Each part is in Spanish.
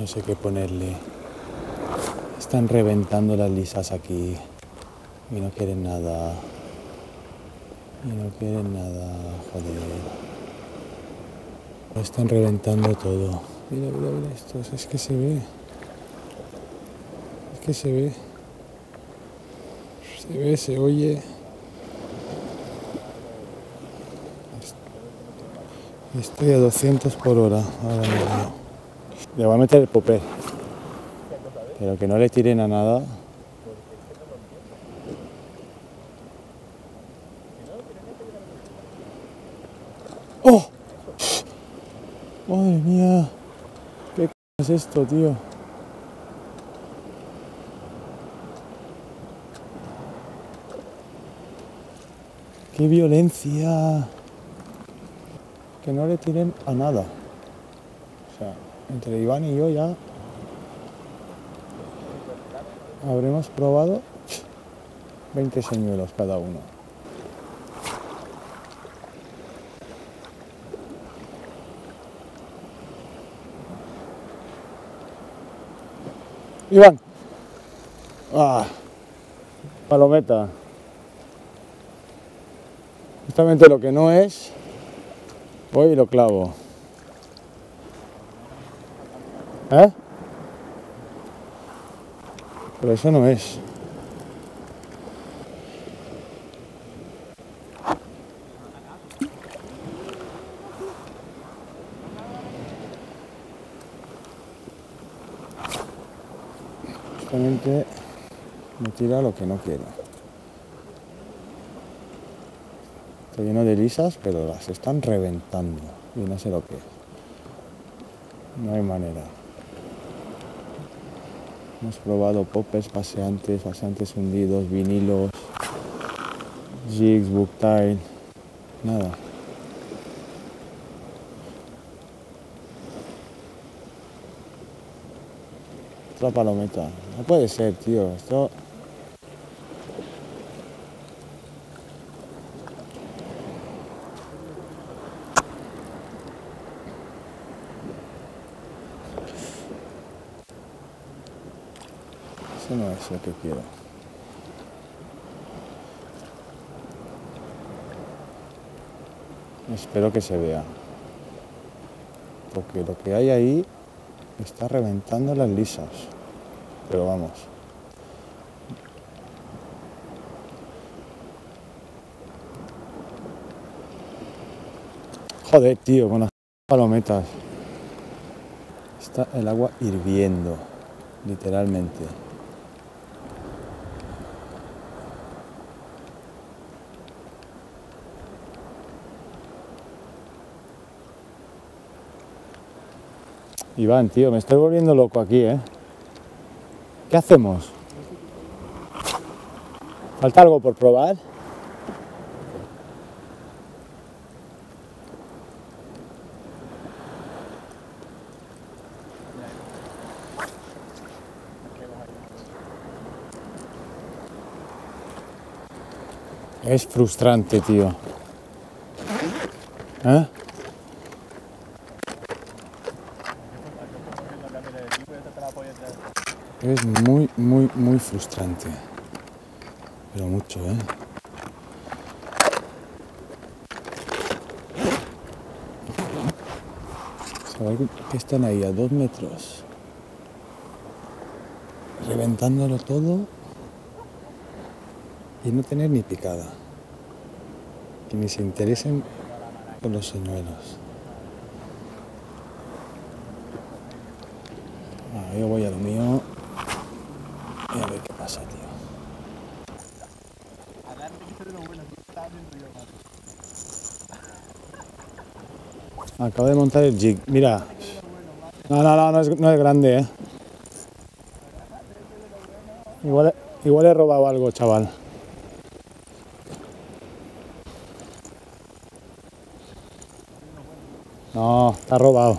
No sé qué ponerle. Están reventando las lisas aquí. Y no quieren nada. Y no quieren nada, joder. Lo están reventando todo. Mira, mira, mira esto. Es que se ve. Es que se ve. Se ve, se oye. Estoy a 200 por hora. Ahora mismo. Le voy a meter el popper. Pero que no le tiren a nada. ¡Oh! ¡Madre mía! ¿Qué es esto, tío? ¡Qué violencia! Que no le tiren a nada. O sea, entre Iván y yo ya habremos probado 20 señuelos cada uno. Iván. Ah, palometa. Justamente lo que no es, voy y lo clavo. ¿Eh? Pero eso no es. Justamente me tira lo que no quiero. Está lleno de lisas, pero las están reventando. Y no sé lo que es. No hay manera. Hemos probado poppers, paseantes hundidos, vinilos, jigs, booktail, nada. Otra palometa. No puede ser, tío. Esto... Eso no es lo que quiero. Espero que se vea. Porque lo que hay ahí está reventando las lisas. Pero vamos. Joder, tío, con las palometas. Está el agua hirviendo, literalmente. Iván, tío, me estoy volviendo loco aquí, ¿eh? ¿Qué hacemos? ¿Falta algo por probar? Es frustrante, tío. ¿Eh? Es muy, muy, muy frustrante. Pero mucho, ¿eh? Saber que están ahí a 2 metros, reventándolo todo y no tener ni picada. Que ni se interesen por los señuelos. Yo voy a lo mío y a ver qué pasa, tío. Acabo de montar el jig. Mira. No es grande, ¿eh? Igual he robado algo, chaval. No, está robado.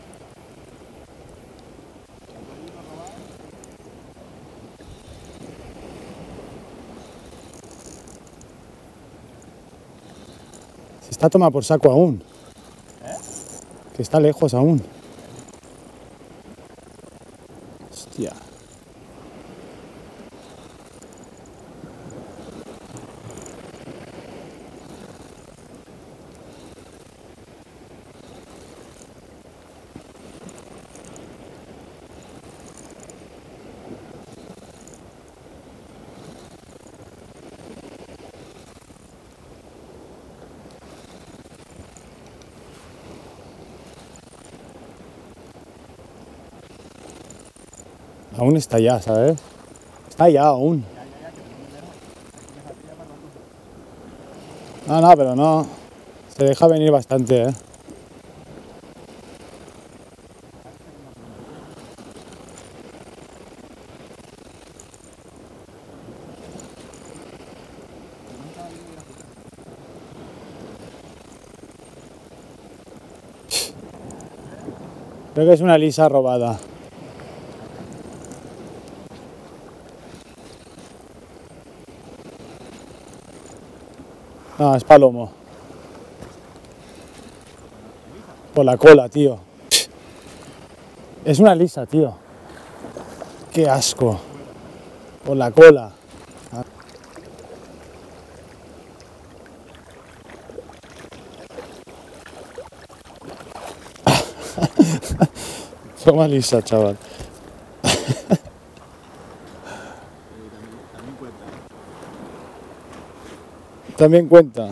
Se está tomando por saco aún. Que está lejos aún. Aún está allá, ¿sabes? Está allá aún. No, pero no. Se deja venir bastante, ¿eh? Creo que es una lisa robada. No, es palomo. Por la cola, tío. Es una lisa, tío. Qué asco. Por la cola. Toma lisa, chaval. También cuenta.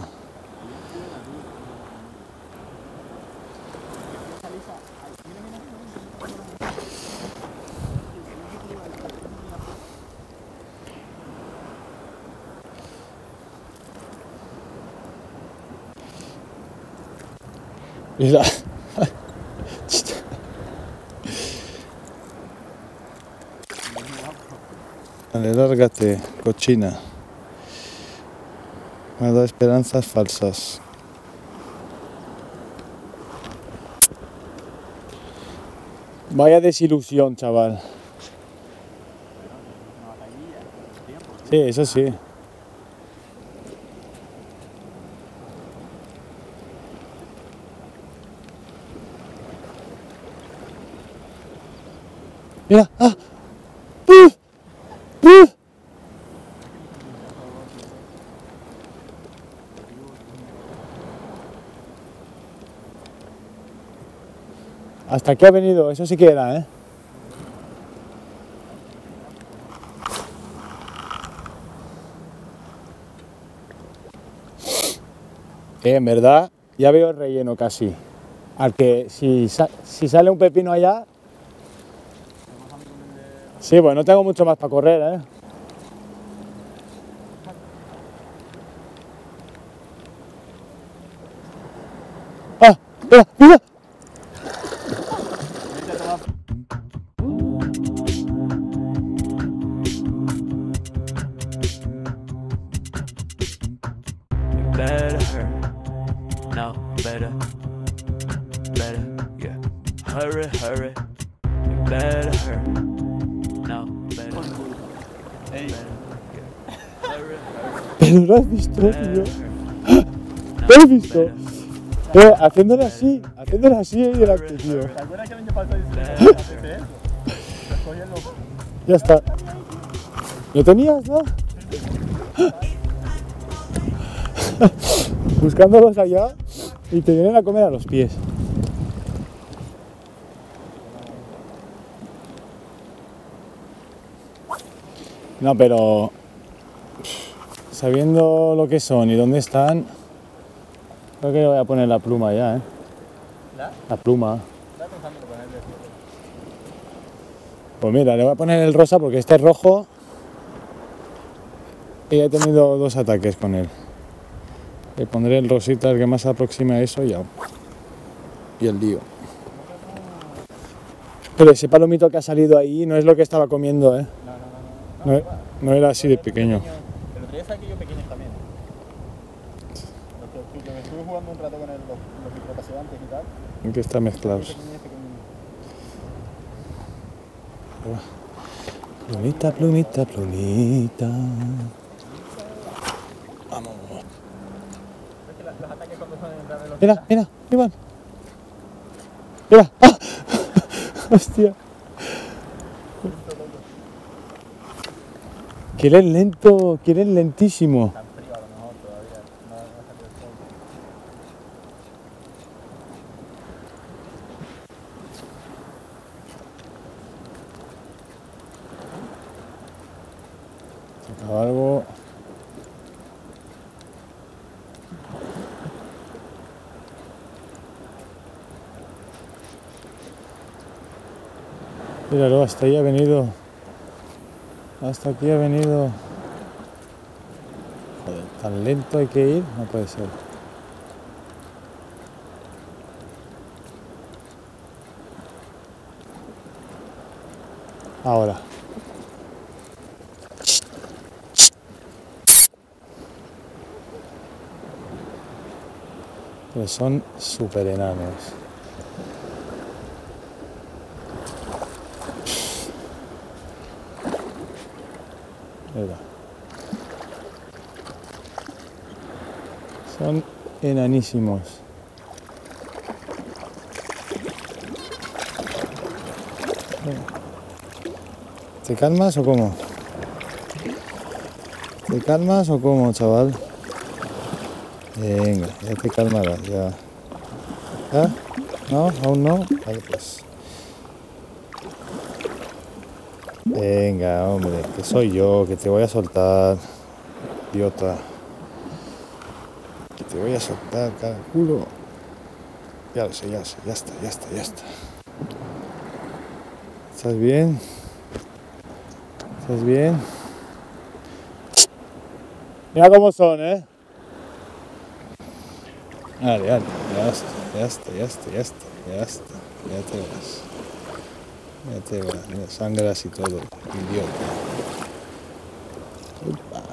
Mira. Vale, lárgate, cochina. Me da esperanzas falsas. Vaya desilusión, chaval. Sí, eso sí. Mira, ¡ah! ¡Uf! ¡Uf! Hasta aquí ha venido, eso sí que era, ¿eh? En verdad, ya veo el relleno casi. Al que si sale un pepino allá... Sí, pues no tengo mucho más para correr, ¿eh? ¡Ah! ¡Mira! ¡Mira! Better, no, better, yeah. Hurry, hurry, better, no, better, hurry, Pero lo has visto, tío. hurry, ¿Lo has visto? Haciéndole así delante, tío. ¿Te acuerdas que el año pasado hice eso? Ya está. ¿Lo tenías, no? Buscándolos allá y te vienen a comer a los pies. No, pero sabiendo lo que son y dónde están, creo que le voy a poner la pluma ya, ¿eh? La pluma. Estaba pensando en ponerle así. Pues mira, le voy a poner el rosa porque este es rojo y he tenido 2 ataques con él. Le pondré el rosita, el que más se aproxime a eso y el lío. Pero ese palomito que ha salido ahí no es lo que estaba comiendo, ¿eh? No era así de pequeño. Pero traías aquellos pequeños también. Lo que estuve jugando un rato con los micropaseantes y tal. Aquí están mezclados. Plumita, plumita, plumita. Vamos. Los ataques cuando son en gran velocidad. Mira, mira, Iván. Mira. ¡Ah! Hostia. Quieren lento, quieren lentísimo. Tan frío a lo mejor todavía. No ha salido el sol. Sacaba algo. Míralo, hasta ahí ha venido. Hasta aquí he venido. Joder, tan lento hay que ir, no puede ser. Ahora. Pero son súper enanos. Mira. Son enanísimos. ¿Te calmas o cómo? ¿Te calmas o cómo, chaval? Venga, ya te calmarás, ya. ¿Ya? ¿No? ¿Aún no? Vale, pues. Venga, hombre, que soy yo, que te voy a soltar, idiota. Que te voy a soltar, cara culo. Ya lo sé, ya está. ¿Estás bien? ¿Estás bien? Mira cómo son, ¿eh? Vale, ya está. Ya te vas. Mira, sangras y todo, idiota. Upa.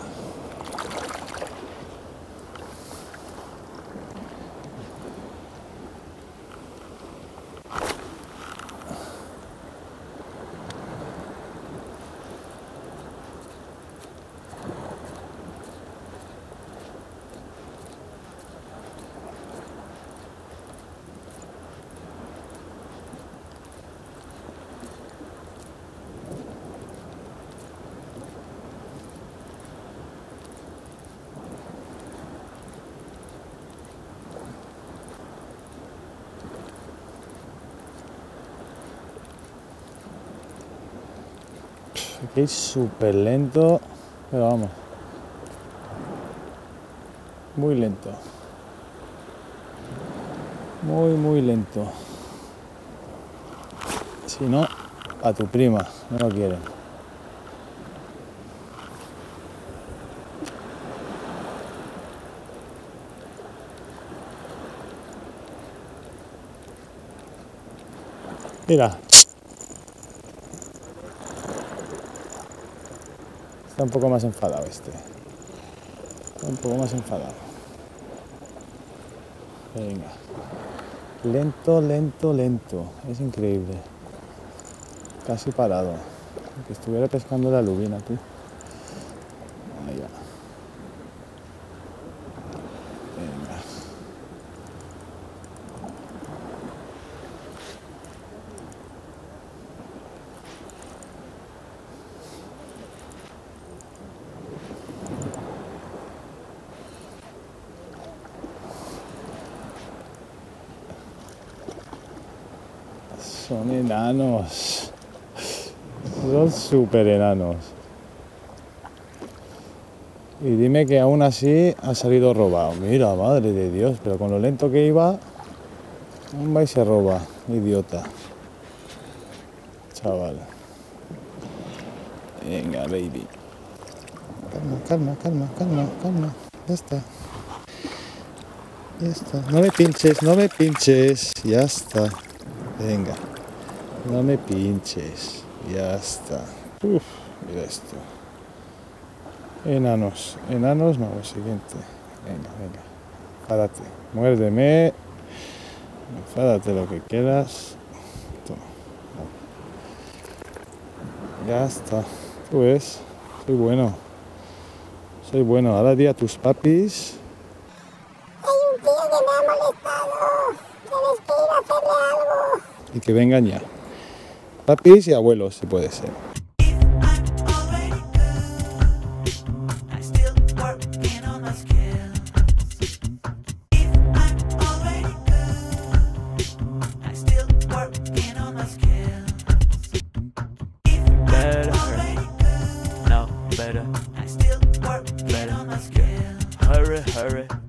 Aquí es súper lento, pero vamos, muy lento, muy lento. Si no, a tu prima, no lo quieren. Mira. Está un poco más enfadado este. Está un poco más enfadado. Venga. Lento. Es increíble. Casi parado. Que estuviera pescando la lubina, tú. Ahí va. Venga. Son enanos. Son súper enanos. Y dime que aún así ha salido robado. Mira, madre de Dios, pero con lo lento que iba, aún va y se roba, idiota. Chaval. Venga, baby. Calma. Ya está. No me pinches. Ya está. Venga. No me pinches. Ya está. Uf, mira esto. Enanos, no, lo siguiente. Venga. Enfádate. Muérdeme. Enfádate lo que quieras. Toma. Ya está. Tú ves. Soy bueno. Ahora di a tus papis. Hay un tío que me ha molestado. Tienes que ir a hacerle algo. Y que vengan ya. Papis y abuelos, si puede ser. Better. Hurry.